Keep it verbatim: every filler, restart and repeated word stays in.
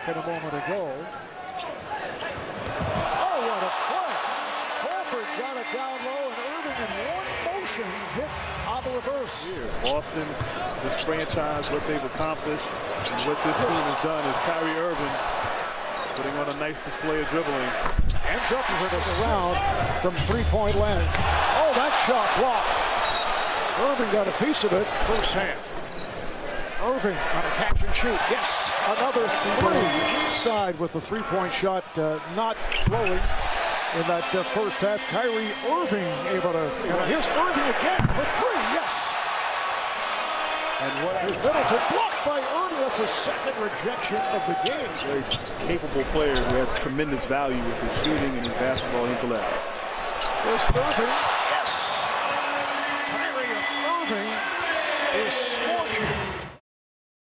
talking a moment ago. Oh, what a play. Horford got it down low, and Irving in one motion hit on the reverse. Here, Boston, this franchise, what they've accomplished, and what this team has done is Kyrie Irving putting on a nice display of dribbling. Ends up with us around from three-point land. Oh, that shot blocked. Irving got a piece of it first half. Irving on a catch and shoot. Yes, another three inside with the three-point shot uh, not flowing in that uh, first half. Kyrie Irving able to. Uh, here's Irving again for three. Yes. And what is Middleton blocked by Irving? That's a second rejection of the game. Very capable player who has tremendous value with his shooting and his basketball intellect. There's Irving.